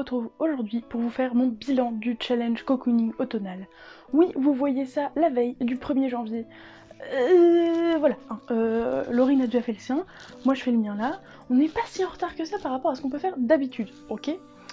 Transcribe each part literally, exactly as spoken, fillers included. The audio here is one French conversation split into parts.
retrouve aujourd'hui pour vous faire mon bilan du challenge cocooning automnal. Oui, vous voyez ça la veille du premier janvier. Euh, voilà, hein, euh, Laurine a déjà fait le sien, moi je fais le mien là. On n'est pas si en retard que ça par rapport à ce qu'on peut faire d'habitude, ok?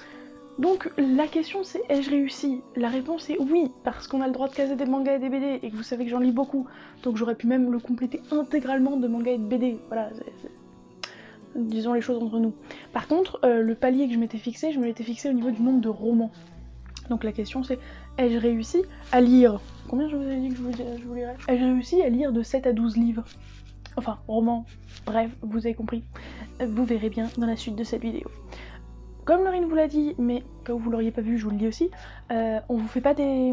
Donc la question c'est, ai-je réussi? La réponse est oui, parce qu'on a le droit de caser des mangas et des B D, et que vous savez que j'en lis beaucoup, donc j'aurais pu même le compléter intégralement de mangas et de B D, voilà, c'est... c'est... disons les choses entre nous. Par contre, euh, le palier que je m'étais fixé, je me l'étais fixé au niveau du nombre de romans. Donc la question c'est, ai-je réussi à lire... Combien je vous ai dit que je vous, je vous lirais? Ai-je réussi à lire de sept à douze livres? Enfin, romans, bref, vous avez compris. Vous verrez bien dans la suite de cette vidéo. Comme Laurine vous l'a dit, mais comme vous l'auriez pas vu, je vous le dis aussi, euh, on vous fait pas des...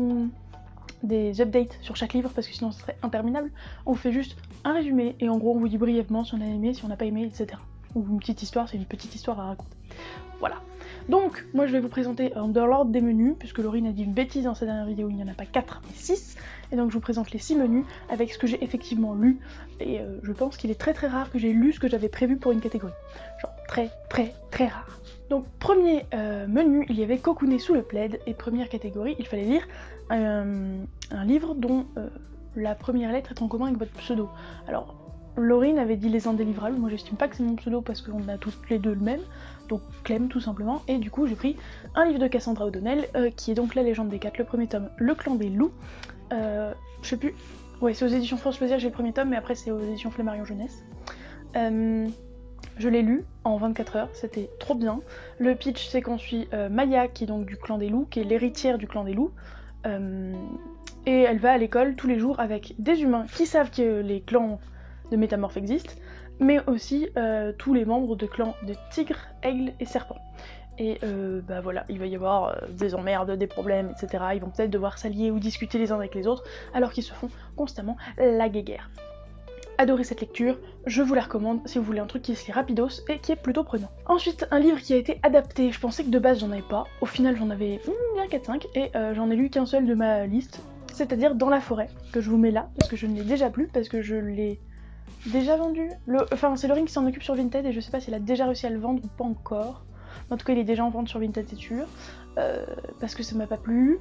des updates sur chaque livre parce que sinon ce serait interminable. On vous fait juste un résumé et en gros on vous dit brièvement si on a aimé, si on n'a pas aimé, et cetera. Ou une petite histoire, c'est une petite histoire à raconter. Voilà. Donc, moi je vais vous présenter dans l'ordre des menus, puisque Laurine a dit une bêtise dans sa dernière vidéo, il n'y en a pas quatre mais six. Et donc je vous présente les six menus avec ce que j'ai effectivement lu. Et euh, je pense qu'il est très très rare que j'ai lu ce que j'avais prévu pour une catégorie. Genre très très très rare. Donc premier euh, menu, il y avait Cocooner sous le plaid, et première catégorie, il fallait lire euh, un livre dont euh, la première lettre est en commun avec votre pseudo. Alors, Laurine avait dit les indélivrables, moi j'estime pas que c'est mon pseudo parce qu'on a toutes les deux le même, donc Clem tout simplement, et du coup j'ai pris un livre de Cassandra O'Donnell, euh, qui est donc La Légende des Quatre, le premier tome, Le Clan des Loups, euh, je sais plus, ouais c'est aux éditions France Loisirs j'ai le premier tome, mais après c'est aux éditions Flammarion Jeunesse. Euh, Je l'ai lu en vingt-quatre heures, c'était trop bien. Le pitch c'est qu'on suit euh, Maya, qui est donc du clan des loups, qui est l'héritière du clan des loups, euh, et elle va à l'école tous les jours avec des humains qui savent que les clans de métamorphes existent, mais aussi euh, tous les membres de clans de tigres, aigles et serpents. Et euh, bah voilà, il va y avoir euh, des emmerdes, des problèmes, et cetera. Ils vont peut-être devoir s'allier ou discuter les uns avec les autres, alors qu'ils se font constamment la guéguerre. Adorez cette lecture, je vous la recommande si vous voulez un truc qui se lit rapidos et qui est plutôt prenant. Ensuite, un livre qui a été adapté, je pensais que de base j'en avais pas, au final j'en avais hmm, bien quatre cinq, et euh, j'en ai lu qu'un seul de ma liste, c'est-à-dire Dans la forêt, que je vous mets là, parce que je ne l'ai déjà plus, parce que je l'ai déjà vendu. Le... Enfin, c'est Laurine qui s'en occupe sur Vinted, et je sais pas s'il a déjà réussi à le vendre ou pas encore. En tout cas, il est déjà en vente sur Vinted, c'est sûr, euh, parce que ça m'a pas plu.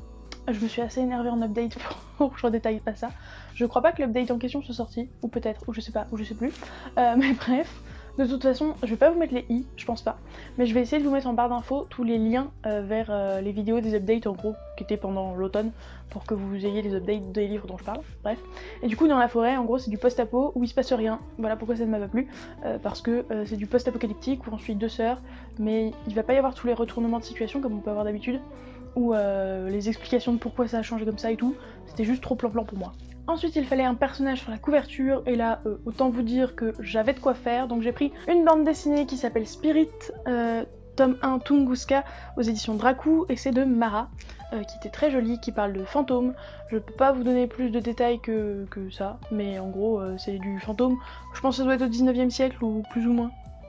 Je me suis assez énervée en update pour que je redétaille pas ça. Je crois pas que l'update en question soit sorti, ou peut-être, ou je sais pas, ou je sais plus. Euh, mais bref, de toute façon, je vais pas vous mettre les i, je pense pas. Mais je vais essayer de vous mettre en barre d'infos tous les liens euh, vers euh, les vidéos des updates en gros, qui étaient pendant l'automne, pour que vous ayez les updates des livres dont je parle, bref. Et du coup, Dans la forêt, en gros, c'est du post-apo où il se passe rien. Voilà pourquoi ça ne m'a pas plu. Euh, parce que euh, c'est du post-apocalyptique où on suit deux sœurs, mais il va pas y avoir tous les retournements de situation comme on peut avoir d'habitude, ou euh, les explications de pourquoi ça a changé comme ça et tout, c'était juste trop plan-plan pour moi. Ensuite il fallait un personnage sur la couverture, et là euh, autant vous dire que j'avais de quoi faire, donc j'ai pris une bande dessinée qui s'appelle Spirit, euh, tome un Tunguska aux éditions Dracou, et c'est de Mara, euh, qui était très jolie, qui parle de fantômes. Je peux pas vous donner plus de détails que, que ça, mais en gros euh, c'est du fantôme, je pense que ça doit être au dix-neuvième siècle ou plus ou moins.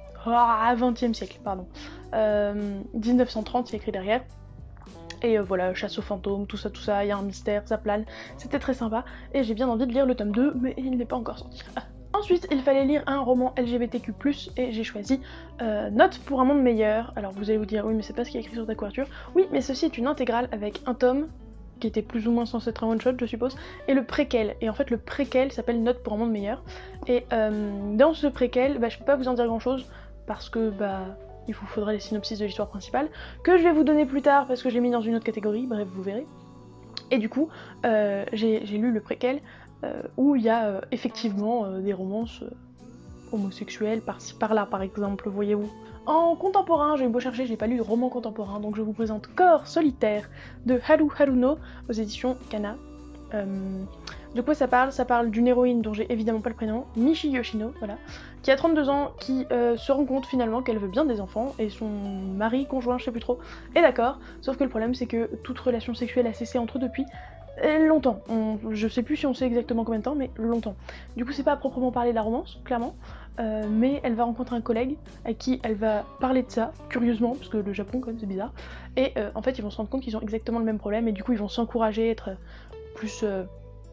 Ah, vingtième siècle, pardon. Euh, dix-neuf cent trente, c'est écrit derrière. Et euh, voilà, chasse aux fantômes, tout ça, tout ça, il y a un mystère, ça plane, c'était très sympa, et j'ai bien envie de lire le tome deux, mais il n'est pas encore sorti. Ensuite, il fallait lire un roman L G B T Q plus, et j'ai choisi euh, Notes pour un monde meilleur. Alors vous allez vous dire, oui mais c'est pas ce qui est écrit sur ta couverture. Oui, mais ceci est une intégrale avec un tome, qui était plus ou moins censé être un one-shot je suppose, et le préquel. Et en fait le préquel s'appelle Notes pour un monde meilleur, et euh, dans ce préquel, bah, je peux pas vous en dire grand chose, parce que bah... il vous faudra les synopsis de l'histoire principale, que je vais vous donner plus tard parce que je l'ai mis dans une autre catégorie, bref vous verrez. Et du coup, euh, j'ai lu le préquel, euh, où il y a euh, effectivement euh, des romances euh, homosexuelles par-ci par-là par exemple, voyez-vous. En contemporain, j'ai beau chercher, j'ai pas lu de roman contemporain, donc je vous présente Corps solitaire de Haru Haruno aux éditions Kana. Euh, de quoi ça parle? Ça parle d'une héroïne dont j'ai évidemment pas le prénom, Michi Yoshino, voilà, qui a trente-deux ans, qui euh, se rend compte finalement qu'elle veut bien des enfants, et son mari, conjoint, je sais plus trop, est d'accord, sauf que le problème c'est que toute relation sexuelle a cessé entre eux depuis longtemps. On, je sais plus si on sait exactement combien de temps, mais longtemps. Du coup c'est pas à proprement parler de la romance, clairement, euh, mais elle va rencontrer un collègue à qui elle va parler de ça, curieusement, parce que le Japon quand même c'est bizarre, et euh, en fait ils vont se rendre compte qu'ils ont exactement le même problème, et du coup ils vont s'encourager, être plus euh,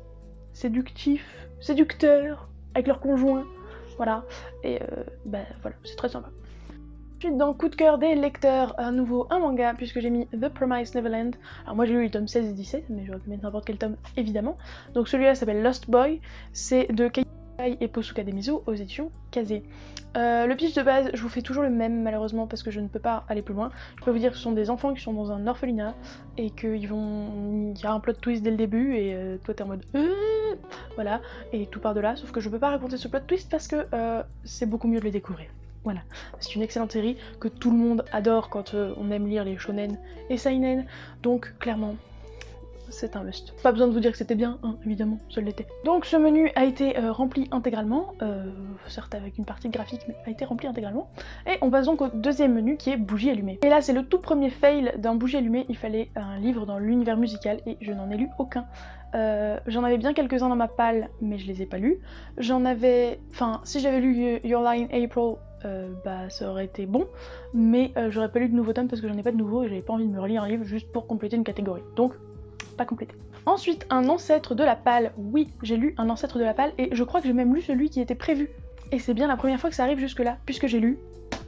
séductifs, séducteurs, avec leur conjoint, voilà, et euh, bah voilà, c'est très sympa. Ensuite, dans coup de cœur des lecteurs, à nouveau un manga, puisque j'ai mis The Promised Neverland. Alors moi j'ai lu les tomes seize et dix-sept, mais j'aurais pu mettre n'importe quel tome, évidemment. Donc celui-là s'appelle Lost Boy, c'est de Kei et Posuka Demizu aux éditions Kazé. Euh, le pitch de base, je vous fais toujours le même malheureusement parce que je ne peux pas aller plus loin. Je peux vous dire que ce sont des enfants qui sont dans un orphelinat et qu'ils vont... il y a un plot twist dès le début et euh, toi t'es en mode euh... voilà, et tout part de là, sauf que je peux pas raconter ce plot twist parce que euh, c'est beaucoup mieux de le découvrir. Voilà, c'est une excellente série que tout le monde adore quand euh, on aime lire les shonen et seinen, donc clairement c'est un must. Pas besoin de vous dire que c'était bien, hein, évidemment, ça l'était. Donc ce menu a été euh, rempli intégralement, euh, certes avec une partie graphique, mais a été rempli intégralement. Et on passe donc au deuxième menu qui est bougie allumée. Et là c'est le tout premier fail d'un bougie allumée, il fallait un livre dans l'univers musical et je n'en ai lu aucun. Euh, j'en avais bien quelques-uns dans ma palle, mais je les ai pas lus. J'en avais... Enfin, si j'avais lu Your Lie in April, euh, bah ça aurait été bon, mais euh, j'aurais pas lu de nouveaux tomes parce que j'en ai pas de nouveaux et j'avais pas envie de me relire un livre juste pour compléter une catégorie. Donc, pas complété. Ensuite, un ancêtre de la palle. Oui, j'ai lu un ancêtre de la palle et je crois que j'ai même lu celui qui était prévu. Et c'est bien la première fois que ça arrive jusque-là, puisque j'ai lu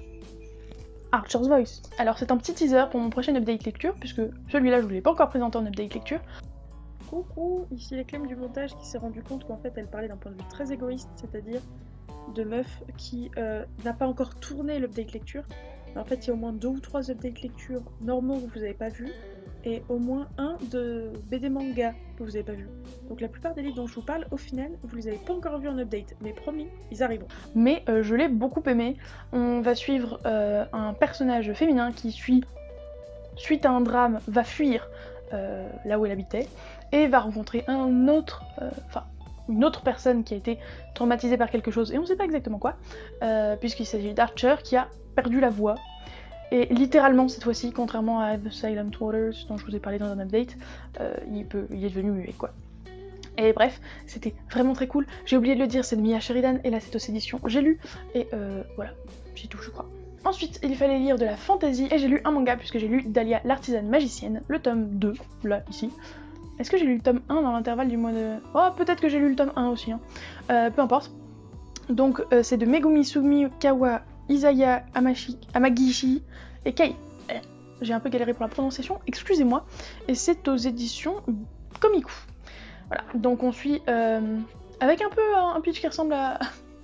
Archer's Voice. Alors c'est un petit teaser pour mon prochain update lecture, puisque celui-là je vous l'ai pas encore présenté en update lecture. Coucou, ici la Clem du montage qui s'est rendu compte qu'en fait elle parlait d'un point de vue très égoïste, c'est-à-dire de meuf qui euh, n'a pas encore tourné l'update lecture. Mais en fait il y a au moins deux ou trois update lecture normaux que vous n'avez pas vu, et au moins un de B D manga que vous n'avez pas vu. Donc la plupart des livres dont je vous parle, au final, vous les avez pas encore vus en update, mais promis, ils arriveront. Mais euh, je l'ai beaucoup aimé. On va suivre euh, un personnage féminin qui suit, suite à un drame, va fuir euh, là où elle habitait, et va rencontrer un autre, enfin euh, une autre personne qui a été traumatisée par quelque chose, et on ne sait pas exactement quoi, euh, puisqu'il s'agit d'Archer qui a perdu la voix. Et littéralement cette fois-ci, contrairement à The Silent Waters dont je vous ai parlé dans un update, euh, il, peut, il est devenu muet quoi. Et bref, c'était vraiment très cool. J'ai oublié de le dire, c'est de Mia Sheridan et là c'est aux éditions J'ai lu. Et euh, voilà, c'est tout je crois. Ensuite, il fallait lire de la fantasy et j'ai lu un manga puisque j'ai lu Dahlia l'artisane magicienne, le tome deux, là, ici. Est-ce que j'ai lu le tome un dans l'intervalle du mois de... Oh, peut-être que j'ai lu le tome un aussi, hein. Euh, peu importe. Donc euh, c'est de Megumi Sumikawa, Isaya Amashi, Amagishi et Kei. J'ai un peu galéré pour la prononciation, excusez-moi. Et c'est aux éditions Komiku. Voilà, donc on suit euh, avec un peu un pitch qui ressemble à,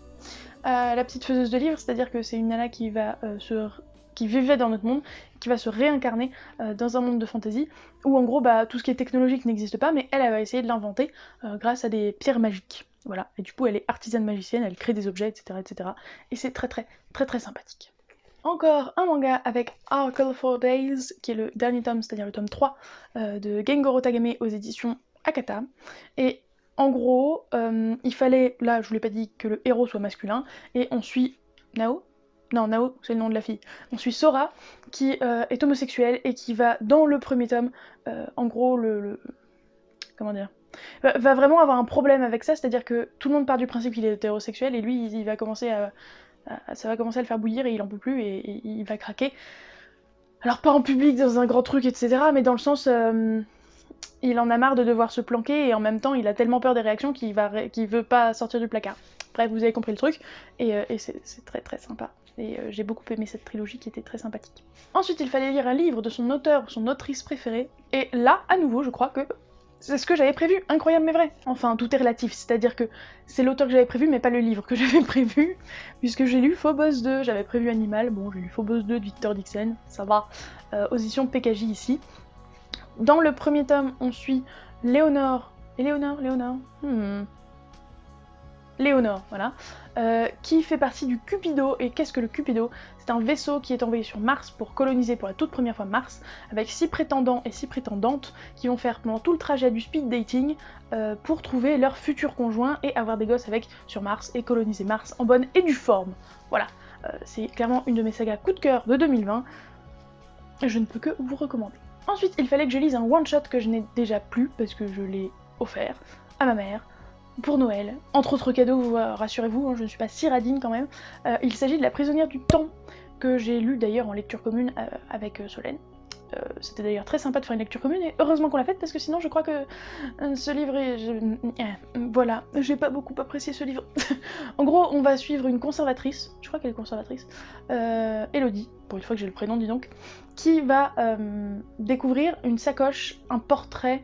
à la petite faiseuse de livres, c'est-à-dire que c'est une nana qui va euh, se... qui vivait dans notre monde, qui va se réincarner euh, dans un monde de fantasy, où en gros bah, tout ce qui est technologique n'existe pas, mais elle, elle va essayer de l'inventer euh, grâce à des pierres magiques. Voilà, et du coup elle est artisane magicienne, elle crée des objets, et cetera, et cetera. Et c'est très très très très sympathique. Encore un manga avec Our Colorful Days, qui est le dernier tome, c'est-à-dire le tome trois euh, de Gengoro Tagame aux éditions Akata. Et en gros, euh, il fallait, là je vous l'ai pas dit, que le héros soit masculin, et on suit Nao. Non, Nao, c'est le nom de la fille. On suit Sora, qui euh, est homosexuelle et qui va, dans le premier tome, euh, en gros, le, le... comment dire, va, va vraiment avoir un problème avec ça, c'est-à-dire que tout le monde part du principe qu'il est hétérosexuel, et lui, il, il va commencer à, à... ça va commencer à le faire bouillir, et il en peut plus, et, et il va craquer. Alors pas en public, dans un grand truc, et cetera, mais dans le sens... Euh, il en a marre de devoir se planquer, et en même temps, il a tellement peur des réactions qu'il va, qu'il veut pas sortir du placard. Bref, vous avez compris le truc, et, euh, et c'est très très sympa. Et euh, j'ai beaucoup aimé cette trilogie qui était très sympathique. Ensuite, il fallait lire un livre de son auteur, son autrice préférée, et là, à nouveau, je crois que c'est ce que j'avais prévu, incroyable mais vrai. Enfin, tout est relatif, c'est-à-dire que c'est l'auteur que j'avais prévu, mais pas le livre que j'avais prévu, puisque j'ai lu Phobos deux, j'avais prévu Animal, bon, j'ai lu Phobos deux de Victor Dixon, ça va, euh, aux éditions P K J ici. Dans le premier tome, on suit Léonore, et Léonore, Léonore, hmm... Léonore, voilà, euh, qui fait partie du Cupido. Et qu'est-ce que le Cupido? C'est un vaisseau qui est envoyé sur Mars pour coloniser pour la toute première fois Mars, avec six prétendants et six prétendantes qui vont faire pendant tout le trajet du speed dating euh, pour trouver leur futur conjoint et avoir des gosses avec sur Mars et coloniser Mars en bonne et due forme. Voilà, euh, c'est clairement une de mes sagas coup de cœur de deux mille vingt, je ne peux que vous recommander. Ensuite, il fallait que je lise un one-shot que je n'ai déjà plus, parce que je l'ai offert à ma mère, pour Noël, entre autres cadeaux, euh, rassurez-vous, hein, je ne suis pas si radine quand même. Euh, il s'agit de La prisonnière du temps, que j'ai lu d'ailleurs en lecture commune euh, avec euh, Solène. Euh, C'était d'ailleurs très sympa de faire une lecture commune, et heureusement qu'on l'a faite, parce que sinon je crois que euh, ce livre est... Je... Euh, voilà, j'ai pas beaucoup apprécié ce livre. En gros, on va suivre une conservatrice, je crois qu'elle est conservatrice, euh, Elodie, pour une fois que j'ai le prénom, dis donc, qui va euh, découvrir une sacoche, un portrait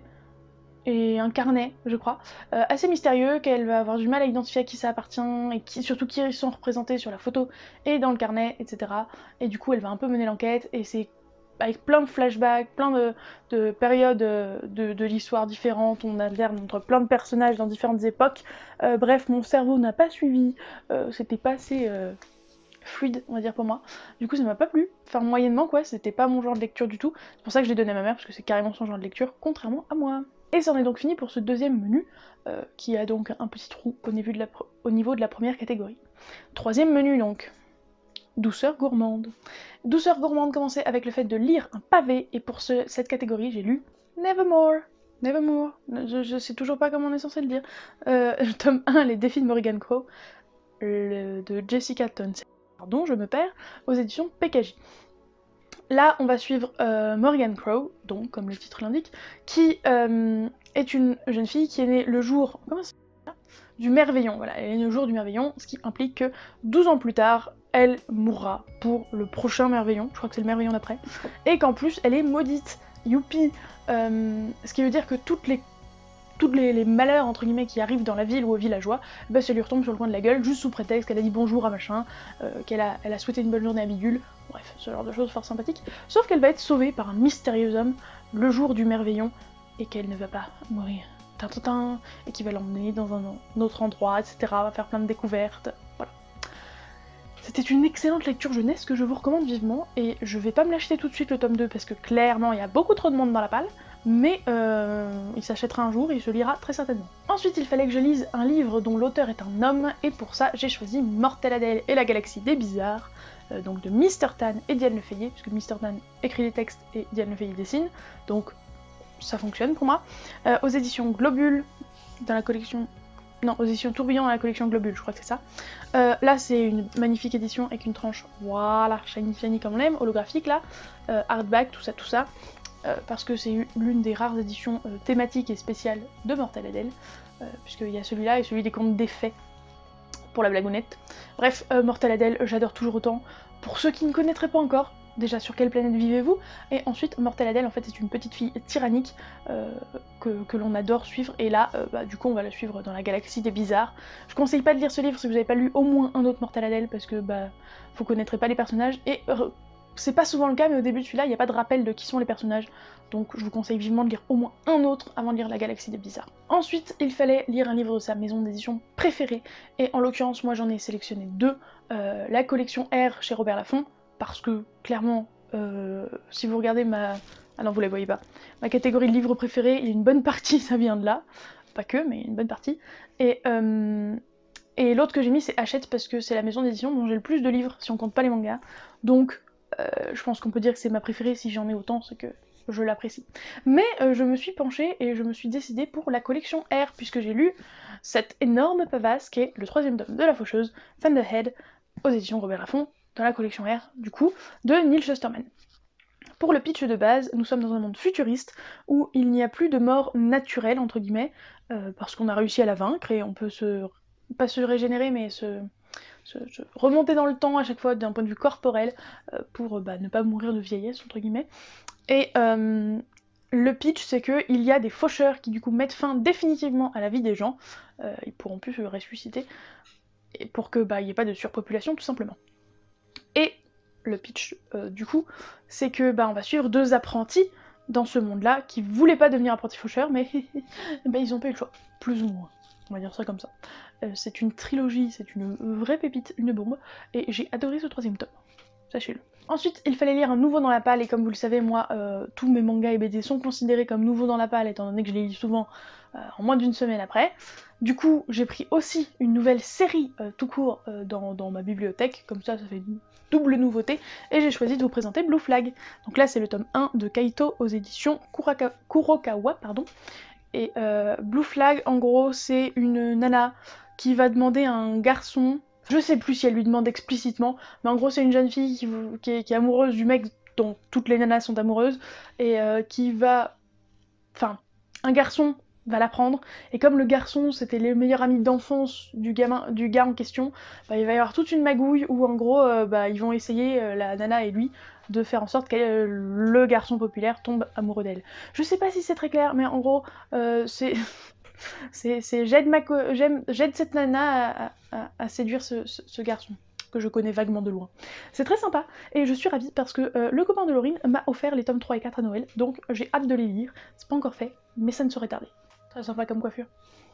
et un carnet, je crois, euh, assez mystérieux, qu'elle va avoir du mal à identifier à qui ça appartient, et qui, surtout qui sont représentés sur la photo et dans le carnet, et cetera. Et du coup, elle va un peu mener l'enquête, et c'est avec plein de flashbacks, plein de, de périodes de, de l'histoire différentes, on alterne entre plein de personnages dans différentes époques. Euh, bref, mon cerveau n'a pas suivi, euh, c'était pas assez euh, fluide, on va dire, pour moi. Du coup, ça m'a pas plu, enfin moyennement quoi, c'était pas mon genre de lecture du tout. C'est pour ça que je l'ai donné à ma mère, parce que c'est carrément son genre de lecture, contrairement à moi. Et c'en est donc fini pour ce deuxième menu, euh, qui a donc un petit trou au niveau, de la au niveau de la première catégorie. Troisième menu donc, douceur gourmande. Douceur gourmande commençait avec le fait de lire un pavé, et pour ce, cette catégorie, j'ai lu Nevermore. Nevermore, je, je sais toujours pas comment on est censé le dire. Euh, tome un, Les défis de Morrigan Crow, le, de Jessica Townsend, pardon, je me perds, aux éditions P K J. Là, on va suivre euh, Morrigan Crow, donc, comme le titre l'indique, qui euh, est une jeune fille qui est née le jour... Comment ça du Merveillon, voilà, elle est née le jour du Merveillon, ce qui implique que douze ans plus tard, elle mourra pour le prochain Merveillon, je crois que c'est le Merveillon d'après, et qu'en plus, elle est maudite, youpi, euh, ce qui veut dire que toutes les tous les, les malheurs entre guillemets qui arrivent dans la ville ou aux villageois, bah ça lui retombe sur le coin de la gueule, juste sous prétexte qu'elle a dit bonjour à machin, euh, qu'elle a, elle a souhaité une bonne journée à Bidule, bref, ce genre de choses fort sympathiques, sauf qu'elle va être sauvée par un mystérieux homme le jour du Merveillon, et qu'elle ne va pas mourir, tintin, et qui va l'emmener dans un, un autre endroit, et cetera, va faire plein de découvertes, voilà. C'était une excellente lecture jeunesse que je vous recommande vivement, et je vais pas me l'acheter tout de suite le tome deux, parce que clairement il y a beaucoup trop de monde dans la palle, mais euh, il s'achètera un jour et il se lira très certainement. Ensuite, il fallait que je lise un livre dont l'auteur est un homme, et pour ça, j'ai choisi Mortel Adèle et la galaxie des bizarres, euh, donc de Mister Tan et Diane Lefayet, puisque Mister Tan écrit les textes et Diane Lefayet dessine, donc ça fonctionne pour moi. Euh, aux éditions Globule, dans la collection... Non, aux éditions Tourbillon dans la collection Globule, je crois que c'est ça. Euh, là, c'est une magnifique édition avec une tranche, voilà, shiny shiny comme on l'aime, holographique là, euh, hardback, tout ça, tout ça. Euh, parce que c'est l'une des rares éditions euh, thématiques et spéciales de Mortel Adèle, euh, puisqu'il y a celui-là et celui des contes d'effets pour la blagounette. Bref, euh, Mortel Adèle, j'adore toujours autant. Pour ceux qui ne connaîtraient pas encore, déjà sur quelle planète vivez-vous? Et ensuite, Mortel Adèle, en fait, c'est une petite fille tyrannique euh, que, que l'on adore suivre, et là, euh, bah, du coup, on va la suivre dans la galaxie des bizarres. Je conseille pas de lire ce livre si vous n'avez pas lu au moins un autre Mortel Adèle, parce que bah, vous connaîtrez pas les personnages, et euh, c'est pas souvent le cas, mais au début de celui-là, il n'y a pas de rappel de qui sont les personnages, donc je vous conseille vivement de lire au moins un autre avant de lire La Galaxie des Bizarres. Ensuite, il fallait lire un livre de sa maison d'édition préférée, et en l'occurrence, moi j'en ai sélectionné deux, euh, la collection R chez Robert Laffont, parce que, clairement, euh, si vous regardez ma... Ah non, vous la voyez pas. Ma catégorie de livres préférés, il y a une bonne partie, ça vient de là, pas que, mais une bonne partie, et... Euh... Et l'autre que j'ai mis, c'est Hachette, parce que c'est la maison d'édition dont j'ai le plus de livres, si on compte pas les mangas, donc... Euh, je pense qu'on peut dire que c'est ma préférée, si j'en ai autant, c'est que je l'apprécie. Mais euh, je me suis penchée et je me suis décidée pour la collection R, puisque j'ai lu cette énorme pavasse qui est le troisième tome de La Faucheuse, Thunderhead, aux éditions Robert Laffont, dans la collection R, du coup, de Neil Shusterman. Pour le pitch de base, nous sommes dans un monde futuriste où il n'y a plus de mort naturelle, entre guillemets, euh, parce qu'on a réussi à la vaincre et on peut se... pas se régénérer, mais se... Se, se remonter dans le temps à chaque fois d'un point de vue corporel euh, pour bah, ne pas mourir de vieillesse entre guillemets. Et euh, le pitch c'est que il y a des faucheurs qui du coup mettent fin définitivement à la vie des gens, euh, ils pourront plus se ressusciter, et pour que bah il n'y ait pas de surpopulation tout simplement. Et le pitch euh, du coup c'est que bah on va suivre deux apprentis dans ce monde-là qui voulaient pas devenir apprentis faucheurs, mais bah, ils ont pas eu le choix, plus ou moins. On va dire ça comme ça. Euh, c'est une trilogie, c'est une vraie pépite, une bombe, et j'ai adoré ce troisième tome, sachez-le. Ensuite, il fallait lire un nouveau dans la palle, et comme vous le savez, moi, euh, tous mes mangas et B D sont considérés comme nouveaux dans la palle, étant donné que je les lis souvent euh, en moins d'une semaine après. Du coup, j'ai pris aussi une nouvelle série euh, tout court euh, dans, dans ma bibliothèque, comme ça, ça fait une double nouveauté, et j'ai choisi de vous présenter Blue Flag. Donc là, c'est le tome un de Kaito aux éditions Kuraka... Kurokawa, pardon. Et euh, Blue Flag, en gros, c'est une nana qui va demander à un garçon, je sais plus si elle lui demande explicitement, mais en gros c'est une jeune fille qui, qui, est, qui est amoureuse du mec dont toutes les nanas sont amoureuses, et euh, qui va... Enfin, un garçon va la prendre, et comme le garçon c'était les meilleurs amis d'enfance du gamin, du gars en question, bah, il va y avoir toute une magouille où en gros euh, bah, ils vont essayer, euh, la nana et lui, de faire en sorte que euh, le garçon populaire tombe amoureux d'elle. Je sais pas si c'est très clair, mais en gros euh, c'est... c'est j'aide ma co- j'aime- j'aide cette nana à, à- à séduire ce, ce- ce garçon que je connais vaguement de loin. C'est très sympa et je suis ravie parce que euh, le copain de Laurine m'a offert les tomes trois et quatre à Noël, donc j'ai hâte de les lire. C'est pas encore fait, mais ça ne saurait tarder. Très sympa comme coiffure.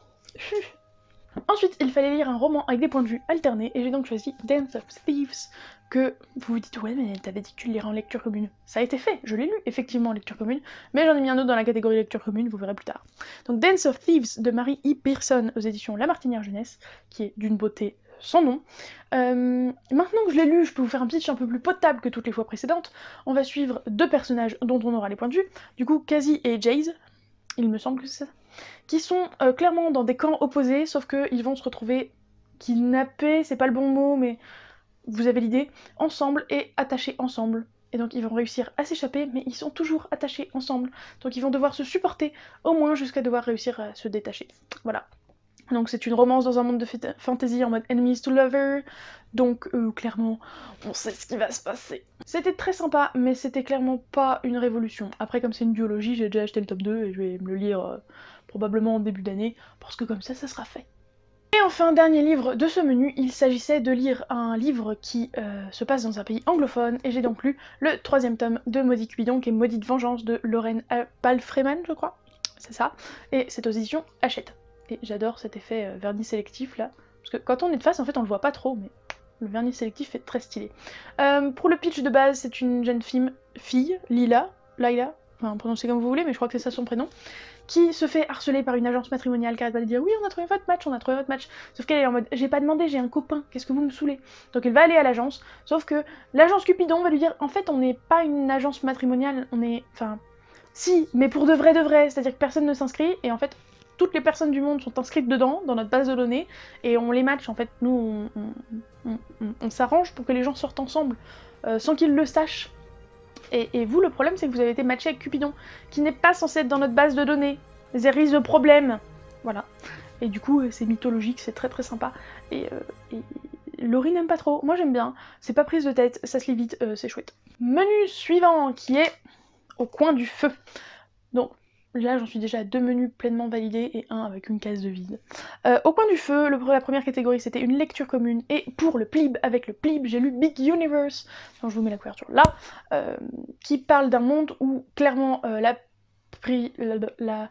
Chut. Ensuite, il fallait lire un roman avec des points de vue alternés, et j'ai donc choisi Dance of Thieves, que vous vous dites, ouais, mais t'avais dit que tu le lirais en lecture commune. Ça a été fait, je l'ai lu effectivement en lecture commune, mais j'en ai mis un autre dans la catégorie lecture commune, vous verrez plus tard. Donc Dance of Thieves de Marie E. Pearson aux éditions La Martinière Jeunesse, qui est d'une beauté sans nom. Euh, maintenant que je l'ai lu, je peux vous faire un pitch un peu plus potable que toutes les fois précédentes. On va suivre deux personnages dont on aura les points de vue, du coup Cassie et Jace, il me semble que c'est ça, qui sont euh, clairement dans des camps opposés, sauf qu'ils vont se retrouver kidnappés, c'est pas le bon mot, mais vous avez l'idée, ensemble et attachés ensemble. Et donc ils vont réussir à s'échapper, mais ils sont toujours attachés ensemble. Donc ils vont devoir se supporter, au moins jusqu'à devoir réussir à se détacher. Voilà. Donc c'est une romance dans un monde de fantasy en mode enemies to lover, donc euh, clairement on sait ce qui va se passer. C'était très sympa, mais c'était clairement pas une révolution. Après comme c'est une duologie, j'ai déjà acheté le tome deux et je vais me le lire euh, probablement en début d'année, parce que comme ça, ça sera fait. Et enfin, dernier livre de ce menu, il s'agissait de lire un livre qui euh, se passe dans un pays anglophone, et j'ai donc lu le troisième tome de Maudit Cupidon, qui est Maudite Vengeance de Lauren Palfreman, je crois, c'est ça, et c'est aux éditions Hachette. Et j'adore cet effet euh, vernis sélectif là, parce que quand on est de face, en fait, on le voit pas trop, mais le vernis sélectif est très stylé. Euh, pour le pitch de base, c'est une jeune fille, fille, Lila, Laila, enfin prononcez comme vous voulez, mais je crois que c'est ça son prénom, qui se fait harceler par une agence matrimoniale qui arrête pas de dire oui on a trouvé votre match, on a trouvé votre match, sauf qu'elle est en mode j'ai pas demandé, j'ai un copain, qu'est-ce que vous me saoulez. Donc elle va aller à l'agence, sauf que l'agence Cupidon va lui dire en fait on n'est pas une agence matrimoniale, on est, enfin, si, mais pour de vrai de vrai, c'est-à-dire que personne ne s'inscrit, et en fait toutes les personnes du monde sont inscrites dedans, dans notre base de données, et on les match, en fait nous on, on, on, on s'arrange pour que les gens sortent ensemble, euh, sans qu'ils le sachent. Et, et vous, le problème, c'est que vous avez été matché avec Cupidon, qui n'est pas censé être dans notre base de données. There is a problème. Voilà. Et du coup, c'est mythologique, c'est très très sympa. Et, euh, et... Laurie n'aime pas trop. Moi, j'aime bien. C'est pas prise de tête, ça se lit vite, euh, c'est chouette. Menu suivant, qui est au coin du feu. Donc, là, j'en suis déjà à deux menus pleinement validés et un avec une case de vide. Euh, au coin du feu, le, la première catégorie, c'était une lecture commune. Et pour le plib, avec le plib, j'ai lu Big Universe, donc je vous mets la couverture là, euh, qui parle d'un monde où, clairement, euh, la, pri la, la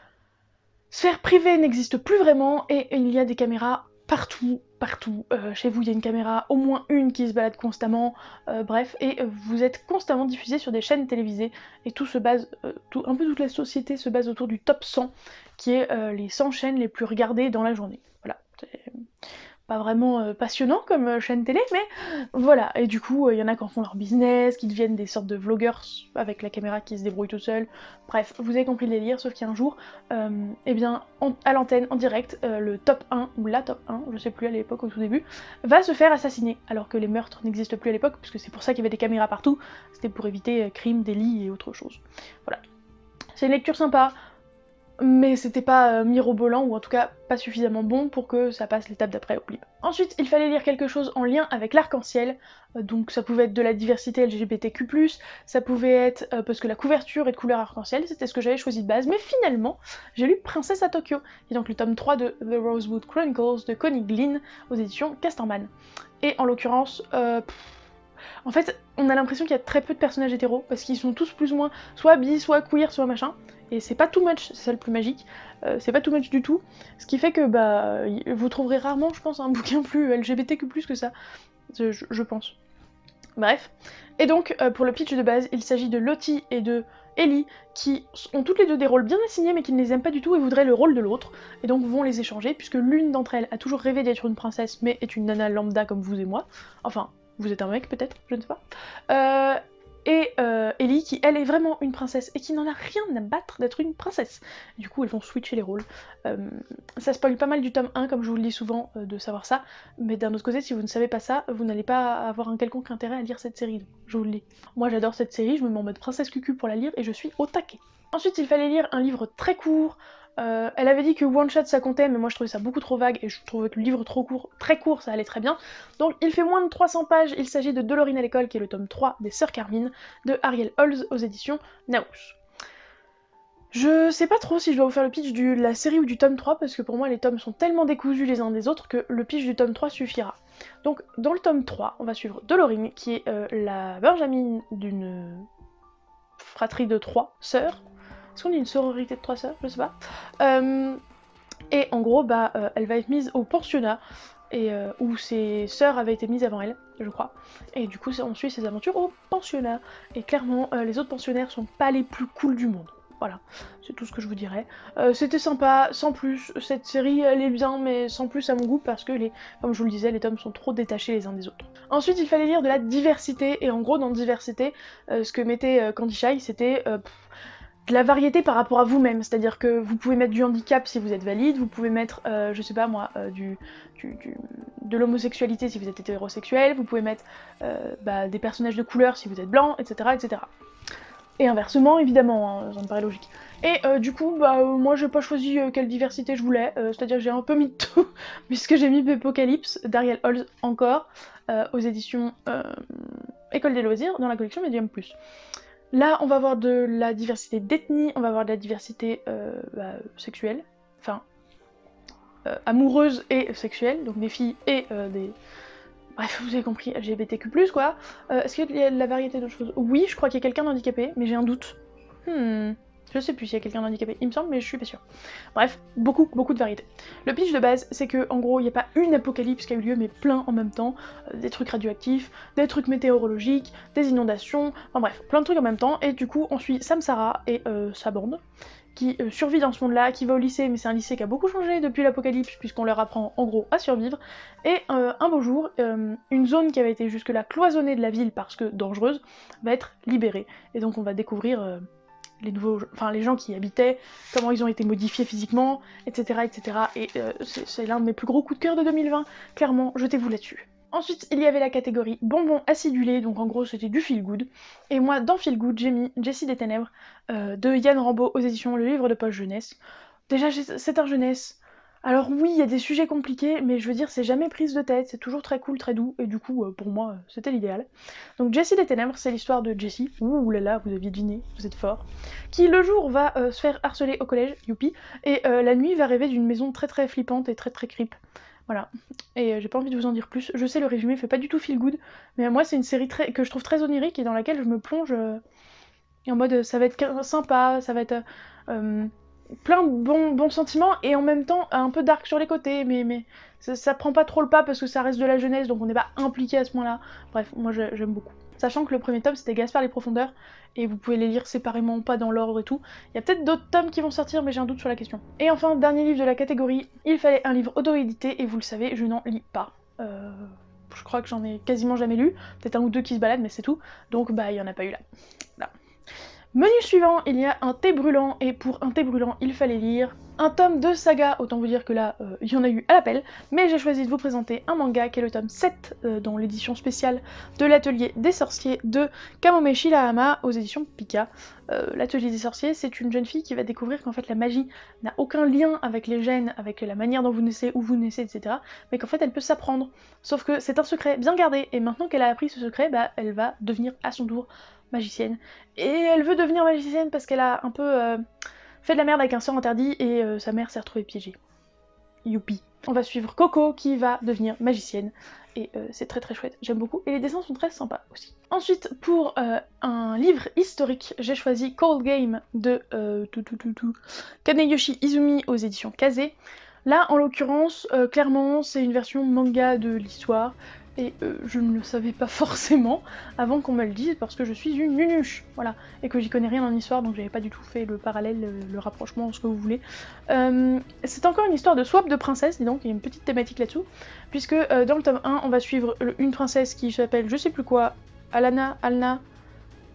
sphère privée n'existe plus vraiment et, et il y a des caméras partout, partout. Euh, chez vous, il y a une caméra, au moins une qui se balade constamment, euh, bref, et euh, vous êtes constamment diffusé sur des chaînes télévisées, et tout se base, euh, tout, un peu toute la société se base autour du top cent, qui est euh, les cent chaînes les plus regardées dans la journée. Voilà. Pas vraiment euh, passionnant comme euh, chaîne télé, mais voilà. Et du coup, il euh, y en a qui en font leur business, qui deviennent des sortes de vloggers avec la caméra qui se débrouille tout seul. Bref, vous avez compris le délire, sauf qu'il y a un jour, euh, eh bien, en, à l'antenne, en direct, euh, le top un, ou la top un, je sais plus à l'époque, au tout début, va se faire assassiner, alors que les meurtres n'existent plus à l'époque, puisque c'est pour ça qu'il y avait des caméras partout, c'était pour éviter euh, crimes, délits et autre chose. Voilà. C'est une lecture sympa, mais c'était pas euh, mirobolant, ou en tout cas pas suffisamment bon pour que ça passe l'étape d'après au plib. Ensuite, il fallait lire quelque chose en lien avec l'arc-en-ciel, euh, donc ça pouvait être de la diversité L G B T Q plus, ça pouvait être euh, parce que la couverture est de couleur arc-en-ciel, c'était ce que j'avais choisi de base, mais finalement, j'ai lu Princesse à Tokyo, et donc le tome trois de The Rosewood Chronicles de Connie Glynn aux éditions Casterman. Et en l'occurrence, euh, en fait, on a l'impression qu'il y a très peu de personnages hétéros, parce qu'ils sont tous plus ou moins soit bi, soit queer, soit machin, et c'est pas too much, c'est ça le plus magique, euh, c'est pas too much du tout, ce qui fait que bah vous trouverez rarement, je pense, un bouquin plus L G B T Q plus que ça, je, je pense. Bref, et donc euh, pour le pitch de base, il s'agit de Lottie et de Ellie, qui ont toutes les deux des rôles bien assignés mais qui ne les aiment pas du tout et voudraient le rôle de l'autre, et donc vont les échanger, puisque l'une d'entre elles a toujours rêvé d'être une princesse mais est une nana lambda comme vous et moi, enfin, vous êtes un mec peut-être, je ne sais pas. Euh, et euh, Ellie qui elle est vraiment une princesse et qui n'en a rien à battre d'être une princesse. Du coup elles vont switcher les rôles. Euh, ça spoil pas mal du tome un comme je vous le dis souvent euh, de savoir ça, mais d'un autre côté si vous ne savez pas ça, vous n'allez pas avoir un quelconque intérêt à lire cette série, donc je vous le dis. Moi j'adore cette série, je me mets en mode princesse cucu pour la lire et je suis au taquet. Ensuite il fallait lire un livre très court. Euh, elle avait dit que one shot ça comptait, mais moi je trouvais ça beaucoup trop vague et je trouvais que le livre trop court, très court, ça allait très bien. Donc il fait moins de trois cents pages, il s'agit de De Lorine à l'école, qui est le tome trois des Sœurs Carmine, de Ariel Holz aux éditions Naus. Je sais pas trop si je dois vous faire le pitch de la série ou du tome trois, parce que pour moi les tomes sont tellement décousus les uns des autres que le pitch du tome trois suffira. Donc dans le tome trois, on va suivre De Lorine, qui est euh, la Benjamine d'une fratrie de trois sœurs. Est-ce qu'on dit une sororité de trois sœurs? Je sais pas. Euh, et en gros, bah, euh, elle va être mise au pensionnat, et, euh, où ses sœurs avaient été mises avant elle, je crois. Et du coup, on suit ses aventures au pensionnat. Et clairement, euh, les autres pensionnaires sont pas les plus cool du monde. Voilà, c'est tout ce que je vous dirais. Euh, C'était sympa, sans plus. Cette série, elle est bien, mais sans plus à mon goût, parce que, les, comme je vous le disais, les tomes sont trop détachés les uns des autres. Ensuite, il fallait lire de la diversité, et en gros, dans diversité, euh, ce que mettait euh, Candy Shy, c'était... Euh, de la variété par rapport à vous-même, c'est-à-dire que vous pouvez mettre du handicap si vous êtes valide, vous pouvez mettre, euh, je sais pas moi, euh, du, du, du, de l'homosexualité si vous êtes hétérosexuel, vous pouvez mettre euh, bah, des personnages de couleur si vous êtes blanc, et cetera, et cetera. Et inversement, évidemment, hein, ça me paraît logique. Et euh, du coup, bah, euh, moi j'ai pas choisi euh, quelle diversité je voulais, euh, c'est-à-dire que j'ai un peu mis de tout, puisque j'ai mis Apocalypse d'Ariel Holz encore, euh, aux éditions euh, École des loisirs, dans la collection Medium plus. Là, on va avoir de la diversité d'ethnie, on va avoir de la diversité euh, bah, sexuelle, enfin, euh, amoureuse et sexuelle, donc des filles et euh, des... Bref, vous avez compris, L G B T Q plus, quoi. Euh, Est-ce qu'il y a de la variété d'autres choses? Oui, je crois qu'il y a quelqu'un d'handicapé, mais j'ai un doute. Hmm... Je sais plus s'il y a quelqu'un d'handicapé, il me semble, mais je suis pas sûre. Bref, beaucoup, beaucoup de variétés. Le pitch de base, c'est que en gros, il n'y a pas une apocalypse qui a eu lieu, mais plein en même temps. Euh, des trucs radioactifs, des trucs météorologiques, des inondations, enfin bref, plein de trucs en même temps. Et du coup, on suit Samsara et euh, sa bande, qui euh, survit dans ce monde-là, qui va au lycée, mais c'est un lycée qui a beaucoup changé depuis l'apocalypse, puisqu'on leur apprend en gros à survivre. Et euh, un beau jour, euh, une zone qui avait été jusque-là cloisonnée de la ville parce que dangereuse, va être libérée. Et donc on va découvrir... Euh, les nouveaux, enfin les gens qui y habitaient, comment ils ont été modifiés physiquement, et cetera, et cetera. Et euh, c'est l'un de mes plus gros coups de cœur de deux mille vingt, clairement, jetez-vous là-dessus. Ensuite, il y avait la catégorie bonbons acidulés, donc en gros c'était du feel good. Et moi, dans feel good, j'ai mis Jessie des Ténèbres euh, de Yann Rambo aux éditions Le Livre de Poche Jeunesse. Déjà, c'est un jeunesse. Alors oui, il y a des sujets compliqués, mais je veux dire, c'est jamais prise de tête, c'est toujours très cool, très doux, et du coup, euh, pour moi, euh, c'était l'idéal. Donc Jessie des Ténèbres, c'est l'histoire de Jessie, ouh là là, vous aviez deviné, vous êtes fort, qui le jour va euh, se faire harceler au collège, youpi, et euh, la nuit va rêver d'une maison très très flippante et très très creep. Voilà, et euh, j'ai pas envie de vous en dire plus, je sais le résumé fait pas du tout feel good, mais moi c'est une série très, que je trouve très onirique et dans laquelle je me plonge euh, en mode ça va être sympa, ça va être... Euh, plein de bons, bons sentiments et en même temps un peu dark sur les côtés, mais, mais ça, ça prend pas trop le pas parce que ça reste de la jeunesse donc on n'est pas impliqué à ce moment-là. Bref, moi j'aime beaucoup. Sachant que le premier tome c'était Gaspard les profondeurs et vous pouvez les lire séparément, pas dans l'ordre et tout. Il y a peut-être d'autres tomes qui vont sortir mais j'ai un doute sur la question. Et enfin, dernier livre de la catégorie, il fallait un livre auto-édité et vous le savez, je n'en lis pas. Euh... Je crois que j'en ai quasiment jamais lu, peut-être un ou deux qui se baladent mais c'est tout. Donc bah il y en a pas eu là. Là. Menu suivant, il y a un thé brûlant, et pour un thé brûlant, il fallait lire un tome de saga, autant vous dire que là, euh, il y en a eu à l'appel, mais j'ai choisi de vous présenter un manga qui est le tome sept euh, dans l'édition spéciale de l'Atelier des Sorciers de Kamome Shirahama aux éditions Pika. Euh, L'Atelier des Sorciers, c'est une jeune fille qui va découvrir qu'en fait la magie n'a aucun lien avec les gènes, avec la manière dont vous naissez, où vous naissez, et cetera, mais qu'en fait elle peut s'apprendre. Sauf que c'est un secret bien gardé, et maintenant qu'elle a appris ce secret, bah, elle va devenir à son tour magicienne. Et elle veut devenir magicienne parce qu'elle a un peu euh, fait de la merde avec un sort interdit et euh, sa mère s'est retrouvée piégée. Youpi. On va suivre Coco qui va devenir magicienne et euh, c'est très très chouette, j'aime beaucoup et les dessins sont très sympas aussi. Ensuite, pour euh, un livre historique, j'ai choisi Cold Game de euh, tout, tout, tout, tout, Kaneyoshi Izumi aux éditions Kazé. Là, en l'occurrence, euh, clairement, c'est une version manga de l'histoire. Et euh, je ne le savais pas forcément avant qu'on me le dise parce que je suis une nunuche, voilà, et que j'y connais rien en histoire donc j'avais pas du tout fait le parallèle, le, le rapprochement, ce que vous voulez. Euh, c'est encore une histoire de swap de princesse, dis donc, il y a une petite thématique là-dessous, puisque euh, dans le tome un, on va suivre une princesse qui s'appelle je sais plus quoi, Alana, Alna,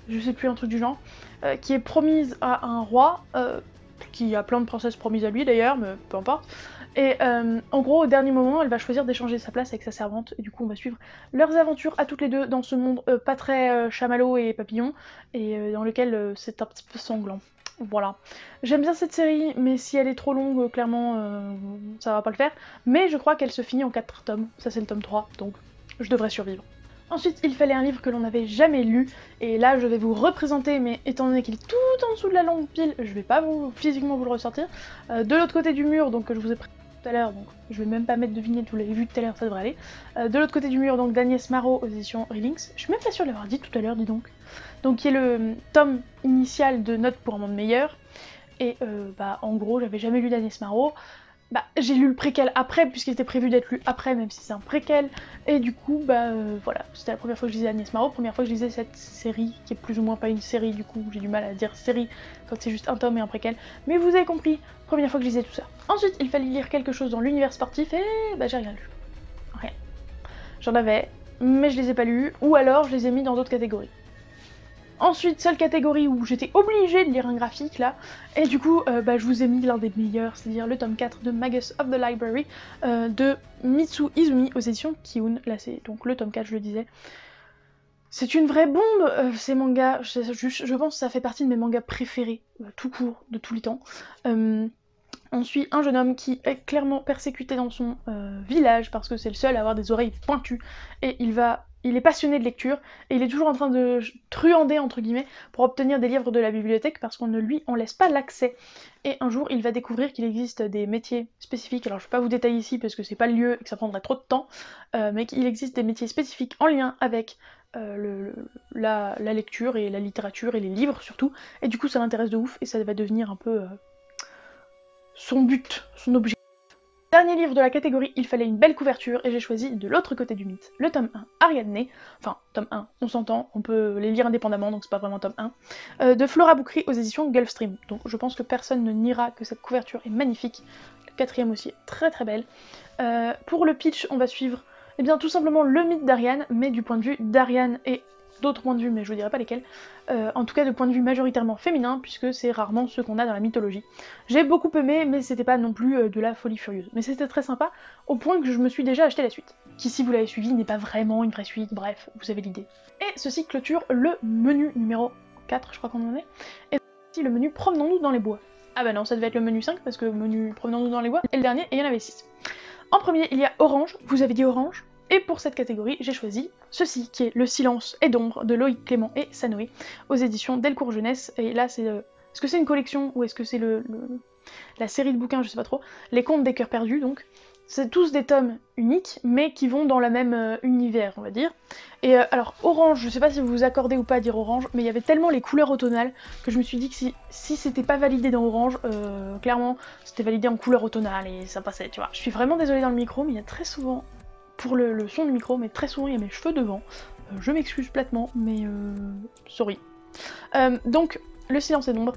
je sais plus, un truc du genre, euh, qui est promise à un roi, euh, qui a plein de princesses promises à lui d'ailleurs, mais peu importe. Et euh, en gros, au dernier moment, elle va choisir d'échanger sa place avec sa servante, et du coup on va suivre leurs aventures à toutes les deux dans ce monde euh, pas très euh, chamallow et papillon, et euh, dans lequel euh, c'est un petit peu sanglant. Voilà. J'aime bien cette série, mais si elle est trop longue, euh, clairement, euh, ça va pas le faire. Mais je crois qu'elle se finit en quatre tomes, ça c'est le tome trois, donc je devrais survivre. Ensuite, il fallait un livre que l'on n'avait jamais lu, et là je vais vous représenter, mais étant donné qu'il est tout en dessous de la longue pile, je vais pas vous, physiquement vous le ressortir. Euh, de l'autre côté du mur, donc que je vous ai présenté tout à l'heure, donc je vais même pas mettre de vignette, vous l'avez vu tout à l'heure, ça devrait aller. Euh, de l'autre côté du mur, donc d'Agnès Marot aux éditions Relinks. Je suis même pas sûre de l'avoir dit tout à l'heure, dis donc. Donc qui est le tome initial de Notes pour un monde meilleur. Et euh, bah en gros, j'avais jamais lu d'Agnès Marot. Bah, j'ai lu le préquel après, puisqu'il était prévu d'être lu après, même si c'est un préquel, et du coup, bah euh, voilà, c'était la première fois que je lisais Agnès Marot, première fois que je lisais cette série, qui est plus ou moins pas une série, du coup j'ai du mal à dire série quand c'est juste un tome et un préquel, mais vous avez compris, première fois que je lisais tout ça. Ensuite, il fallait lire quelque chose dans l'univers sportif, et bah j'ai rien lu. Rien. J'en avais, mais je les ai pas lus, ou alors je les ai mis dans d'autres catégories. Ensuite, seule catégorie où j'étais obligée de lire un graphique là, et du coup euh, bah, je vous ai mis l'un des meilleurs, c'est-à-dire le tome quatre de Magus of the Library euh, de Mitsu Izumi aux éditions Kiun. Là c'est donc le tome quatre, je le disais. C'est une vraie bombe euh, ces mangas, je, je, je pense que ça fait partie de mes mangas préférés, euh, tout court, de tous les temps. Euh, On suit un jeune homme qui est clairement persécuté dans son euh, village parce que c'est le seul à avoir des oreilles pointues, et il va... Il est passionné de lecture, et il est toujours en train de truander, entre guillemets, pour obtenir des livres de la bibliothèque, parce qu'on ne lui en laisse pas l'accès. Et un jour, il va découvrir qu'il existe des métiers spécifiques, alors je ne vais pas vous détailler ici, parce que c'est pas le lieu, et que ça prendrait trop de temps, euh, mais qu'il existe des métiers spécifiques en lien avec euh, le, la, la lecture, et la littérature, et les livres surtout, et du coup ça l'intéresse de ouf, et ça va devenir un peu euh, son but, son objectif. Dernier livre de la catégorie, il fallait une belle couverture, et j'ai choisi de l'autre côté du mythe, le tome un, Ariadne, enfin tome un, on s'entend, on peut les lire indépendamment, donc c'est pas vraiment tome un, euh, de Flora Boukri aux éditions Gulfstream. Donc je pense que personne ne niera que cette couverture est magnifique, la quatrième aussi est très très belle. Euh, pour le pitch, on va suivre eh bien, tout simplement le mythe d'Ariane, mais du point de vue d'Ariane et d'autres points de vue, mais je vous dirai pas lesquels, euh, en tout cas de point de vue majoritairement féminin, puisque c'est rarement ceux qu'on a dans la mythologie. J'ai beaucoup aimé, mais c'était pas non plus euh, de la folie furieuse. Mais c'était très sympa, au point que je me suis déjà acheté la suite, qui si vous l'avez suivi n'est pas vraiment une vraie suite, bref, vous avez l'idée. Et ceci clôture le menu numéro quatre, je crois qu'on en est, et aussi le menu Promenons-nous dans les bois. Ah bah non, ça devait être le menu cinq, parce que le menu Promenons-nous dans les bois est le dernier, et il y en avait six. En premier, il y a Orange, vous avez dit Orange. Et pour cette catégorie, j'ai choisi ceci, qui est Le silence et d'ombre de Loïc Clément et Sanoé, aux éditions Delcourt Jeunesse. Et là, c'est... Euh, est-ce que c'est une collection, ou est-ce que c'est le, le, la série de bouquins, je sais pas trop. Les Contes des Cœurs Perdus, donc. C'est tous des tomes uniques, mais qui vont dans le même euh, univers, on va dire. Et euh, alors, Orange, je sais pas si vous vous accordez ou pas à dire Orange, mais il y avait tellement les couleurs automnales que je me suis dit que si, si c'était pas validé dans Orange, euh, clairement, c'était validé en couleur automnale, et ça passait, tu vois. Je suis vraiment désolée dans le micro, mais il y a très souvent... pour le, le son du micro, mais très souvent il y a mes cheveux devant. Euh, je m'excuse platement, mais euh... sorry. Euh, donc, Le silence et l'ombre.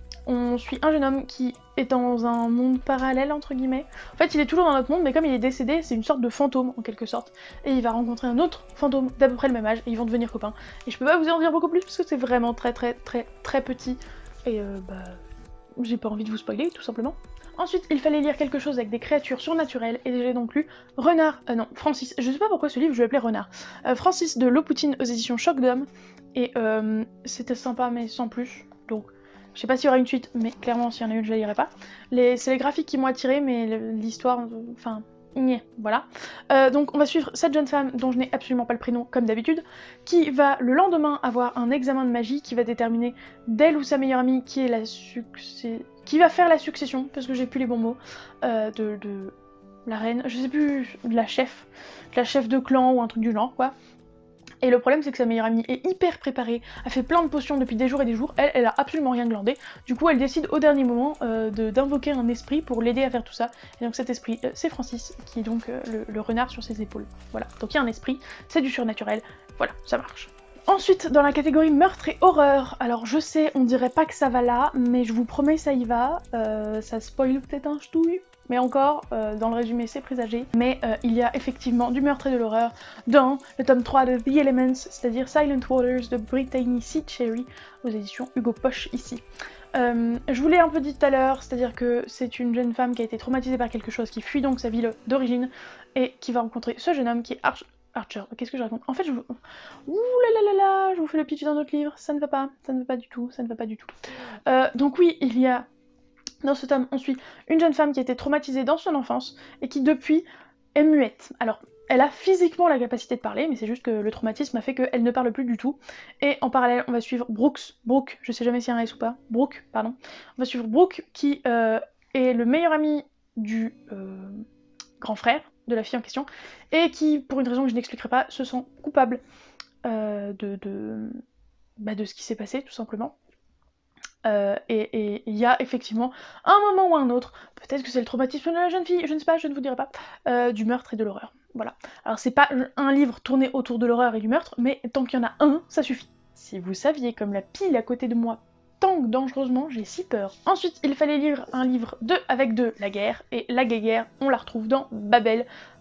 On suit un jeune homme qui est dans un monde parallèle, entre guillemets. En fait, il est toujours dans notre monde, mais comme il est décédé, c'est une sorte de fantôme, en quelque sorte. Et il va rencontrer un autre fantôme d'à peu près le même âge, et ils vont devenir copains. Et je peux pas vous en dire beaucoup plus, parce que c'est vraiment très très très très petit. Et euh, bah... j'ai pas envie de vous spoiler, tout simplement. Ensuite, il fallait lire quelque chose avec des créatures surnaturelles, et j'ai donc lu Renard, euh, non, Francis, je sais pas pourquoi ce livre je l'appelais Renard, euh, Francis de Lopoutine aux éditions Choc d'Homme, et euh, c'était sympa mais sans plus, donc je sais pas s'il y aura une suite, mais clairement s'il y en a une je la lirai pas. Les... c'est les graphiques qui m'ont attiré, mais l'histoire, enfin... Euh, voilà. Euh, donc on va suivre cette jeune femme dont je n'ai absolument pas le prénom comme d'habitude, qui va le lendemain avoir un examen de magie qui va déterminer d'elle ou sa meilleure amie qui est la succès... qui va faire la succession, parce que j'ai plus les bons mots, euh, de, de la reine, je sais plus, de la chef, de la chef de clan ou un truc du genre quoi. Et le problème c'est que sa meilleure amie est hyper préparée, a fait plein de potions depuis des jours et des jours, elle, elle a absolument rien glandé, du coup elle décide au dernier moment euh, d'invoquer un esprit pour l'aider à faire tout ça, et donc cet esprit euh, c'est Francis, qui est donc euh, le, le renard sur ses épaules, voilà, donc il y a un esprit, c'est du surnaturel, voilà, ça marche. Ensuite, dans la catégorie meurtre et horreur, alors je sais, on dirait pas que ça va là, mais je vous promets ça y va, euh, ça spoil peut-être un ch'touille, Mais encore, euh, dans le résumé, c'est présagé. Mais euh, il y a effectivement du meurtre et de l'horreur dans le tome trois de The Elements, c'est-à-dire Silent Waters de Brittany C. Cherry, aux éditions Hugo Poche ici. Euh, je vous l'ai un peu dit tout à l'heure, c'est-à-dire que c'est une jeune femme qui a été traumatisée par quelque chose, qui fuit donc sa ville d'origine, et qui va rencontrer ce jeune homme qui est Arch Archer. Qu'est-ce que je raconte? En fait, je vous... Ouh là là là là, je vous fais le pitch d'un autre livre, ça ne va pas, ça ne va pas du tout, ça ne va pas du tout. Euh, donc oui, il y a... Dans ce tome, on suit une jeune femme qui a été traumatisée dans son enfance et qui depuis est muette. Alors, elle a physiquement la capacité de parler, mais c'est juste que le traumatisme a fait qu'elle ne parle plus du tout. Et en parallèle, on va suivre Brooks, Brooke, je sais jamais si y a un S ou pas, Brooke, pardon. On va suivre Brooke qui euh, est le meilleur ami du euh, grand frère de la fille en question, et qui, pour une raison que je n'expliquerai pas, se sent coupable euh, de, de, bah, de ce qui s'est passé, tout simplement. Euh, et il y a effectivement un moment ou un autre, peut-être que c'est le traumatisme de la jeune fille, je ne sais pas, je ne vous dirai pas, euh, du meurtre et de l'horreur. Voilà. Alors c'est pas un livre tourné autour de l'horreur et du meurtre, mais tant qu'il y en a un, ça suffit. Si vous saviez comme la pile à côté de moi tangue dangereusement, j'ai si peur. Ensuite, il fallait lire un livre de avec de la guerre, et la guerre, on la retrouve dans Babel.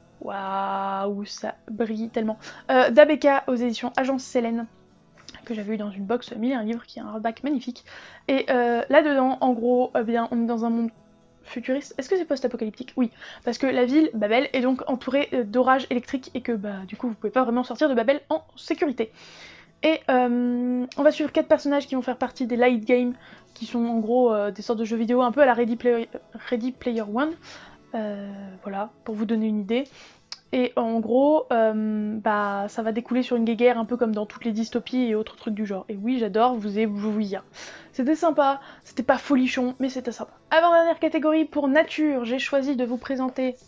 Waouh, ça brille tellement. Euh, D'Abeka aux éditions Agence Célène, que j'avais eu dans une box mille et un livres, qui est un hardback magnifique. Et euh, là-dedans, en gros, eh bien, on est dans un monde futuriste. Est-ce que c'est post-apocalyptique? Oui, parce que la ville, Babel, est donc entourée d'orages électriques et que bah du coup vous pouvez pas vraiment sortir de Babel en sécurité. Et euh, on va suivre quatre personnages qui vont faire partie des Light Games, qui sont en gros euh, des sortes de jeux vidéo un peu à la Ready Player, Ready Player One. Euh, voilà, pour vous donner une idée. Et en gros, euh, bah, ça va découler sur une guéguerre un peu comme dans toutes les dystopies et autres trucs du genre. Et oui, j'adore vous vous dire. C'était sympa, c'était pas folichon, mais c'était sympa. Avant-dernière catégorie, pour nature, j'ai choisi de vous présenter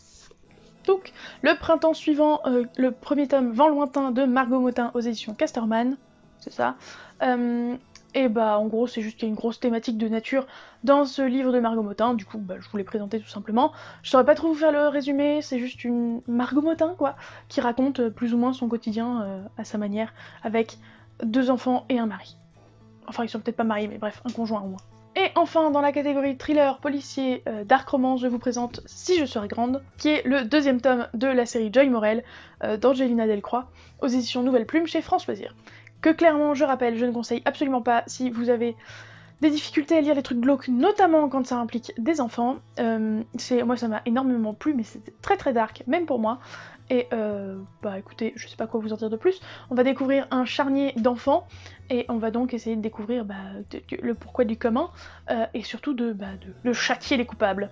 donc le printemps suivant, euh, le premier tome Vent lointain de Margot Motin aux éditions Casterman. C'est ça. Euh, Et bah en gros c'est juste qu'il y a une grosse thématique de nature dans ce livre de Margot Motin, du coup bah, je vous l'ai présenté tout simplement. Je saurais pas trop vous faire le résumé, c'est juste une Margot Motin quoi, qui raconte euh, plus ou moins son quotidien euh, à sa manière, avec deux enfants et un mari. Enfin ils sont peut-être pas mariés mais bref, un conjoint au moins. Et enfin dans la catégorie thriller, policier, euh, dark romance, je vous présente Si je serais grande, qui est le deuxième tome de la série Joy Morel euh, d'Angelina Delcroix, aux éditions Nouvelle Plume chez France Loisirs. Que clairement, je rappelle, je ne conseille absolument pas si vous avez des difficultés à lire les trucs glauques, notamment quand ça implique des enfants. Euh, moi ça m'a énormément plu, mais c'était très très dark, même pour moi. Et euh, bah écoutez, je sais pas quoi vous en dire de plus. On va découvrir un charnier d'enfants, et on va donc essayer de découvrir bah, de, de, le pourquoi du commun, euh, et surtout de, bah, de, de châtier les coupables.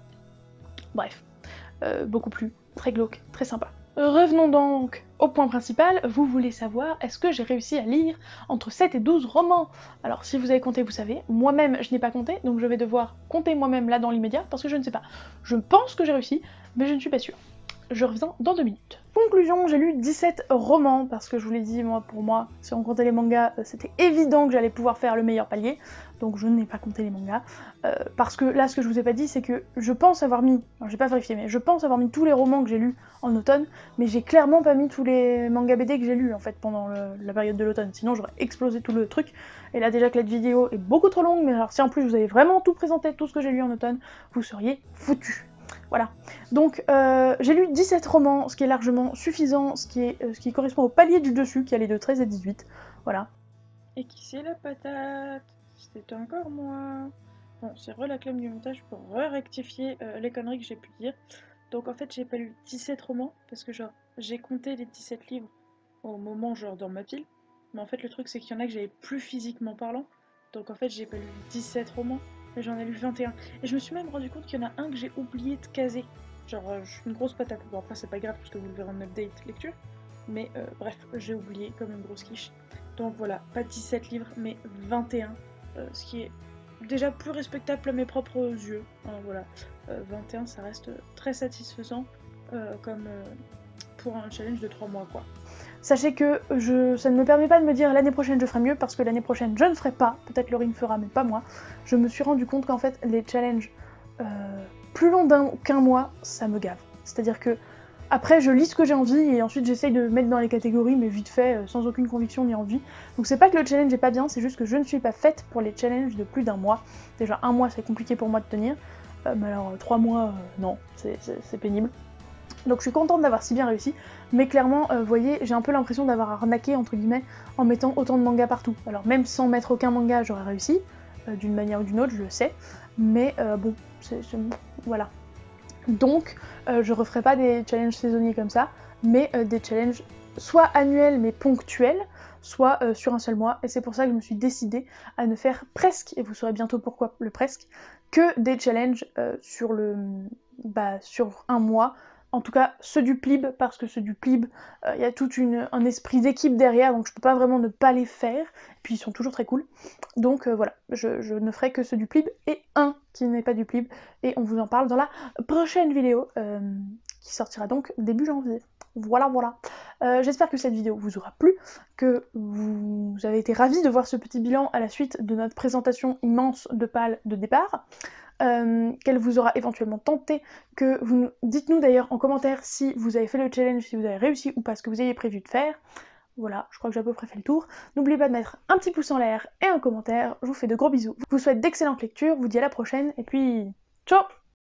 Bref, euh, beaucoup plus, très glauque, très sympa. Revenons donc au point principal, vous voulez savoir est-ce que j'ai réussi à lire entre sept et douze romans? Alors si vous avez compté vous savez, moi-même je n'ai pas compté, donc je vais devoir compter moi-même là dans l'immédiat parce que je ne sais pas. Je pense que j'ai réussi, mais je ne suis pas sûre. Je reviens dans deux minutes. Conclusion, j'ai lu dix-sept romans, parce que je vous l'ai dit, moi pour moi, si on comptait les mangas, c'était évident que j'allais pouvoir faire le meilleur palier, donc je n'ai pas compté les mangas, euh, parce que là ce que je vous ai pas dit, c'est que je pense avoir mis, alors j'ai pas vérifié, mais je pense avoir mis tous les romans que j'ai lus en automne, mais j'ai clairement pas mis tous les mangas B D que j'ai lus en fait pendant le, la période de l'automne, sinon j'aurais explosé tout le truc, et là déjà que la vidéo est beaucoup trop longue, mais alors si en plus vous avez vraiment tout présenté, tout ce que j'ai lu en automne, vous seriez foutus. Voilà, donc euh, j'ai lu dix-sept romans, ce qui est largement suffisant, ce qui, est, euh, ce qui correspond au palier du dessus, qui allait de treize à dix-huit, voilà. Et qui c'est la patate? C'était encore moi. Bon, c'est re la clé du montage pour re-rectifier euh, les conneries que j'ai pu dire. Donc en fait, j'ai pas lu dix-sept romans, parce que genre, j'ai compté les dix-sept livres au moment, genre, dans ma pile. Mais en fait, le truc, c'est qu'il y en a que j'avais plus physiquement parlant. Donc en fait, j'ai pas lu dix-sept romans. Mais j'en ai lu vingt et un. Et je me suis même rendu compte qu'il y en a un que j'ai oublié de caser. Genre, euh, je suis une grosse patate. Bon, après, c'est pas grave parce que vous le verrez en update lecture. Mais euh, bref, j'ai oublié comme une grosse quiche. Donc voilà, pas dix-sept livres, mais vingt et un. Euh, ce qui est déjà plus respectable à mes propres yeux. Hein, voilà, euh, vingt et un, ça reste très satisfaisant euh, comme euh, pour un challenge de trois mois, quoi. Sachez que je, ça ne me permet pas de me dire l'année prochaine je ferai mieux, parce que l'année prochaine je ne ferai pas, peut-être Laurine fera mais pas moi. Je me suis rendu compte qu'en fait les challenges euh, plus longs d'un qu'un mois, ça me gave. C'est-à-dire que après je lis ce que j'ai envie et ensuite j'essaye de mettre dans les catégories mais vite fait, euh, sans aucune conviction ni envie. Donc c'est pas que le challenge est pas bien, c'est juste que je ne suis pas faite pour les challenges de plus d'un mois. Déjà un mois c'est compliqué pour moi de tenir. Euh, mais alors trois mois, euh, non, c'est pénible. Donc je suis contente d'avoir si bien réussi, mais clairement, vous euh, voyez, j'ai un peu l'impression d'avoir arnaqué, entre guillemets, en mettant autant de mangas partout. Alors même sans mettre aucun manga, j'aurais réussi, euh, d'une manière ou d'une autre, je le sais, mais euh, bon, c'est... voilà. Donc, euh, je referai pas des challenges saisonniers comme ça, mais euh, des challenges soit annuels mais ponctuels, soit euh, sur un seul mois, et c'est pour ça que je me suis décidée à ne faire presque, et vous saurez bientôt pourquoi le presque, que des challenges euh, sur le... bah, sur un mois, en tout cas ceux du Plib, parce que ceux du Plib, il euh, y a tout une, un esprit d'équipe derrière, donc je peux pas vraiment ne pas les faire, et puis ils sont toujours très cool. Donc euh, voilà, je, je ne ferai que ceux du Plib, et un qui n'est pas du Plib, et on vous en parle dans la prochaine vidéo, euh, qui sortira donc début janvier. Voilà, voilà. Euh, J'espère que cette vidéo vous aura plu, que vous avez été ravis de voir ce petit bilan à la suite de notre présentation immense de pales de départ. Euh, qu'elle vous aura éventuellement tenté, que vous dites-nous d'ailleurs en commentaire si vous avez fait le challenge, si vous avez réussi ou pas ce que vous aviez prévu de faire. Voilà, je crois que j'ai à peu près fait le tour. N'oubliez pas de mettre un petit pouce en l'air et un commentaire. Je vous fais de gros bisous. Je vous souhaite d'excellentes lectures, vous dis à la prochaine et puis ciao!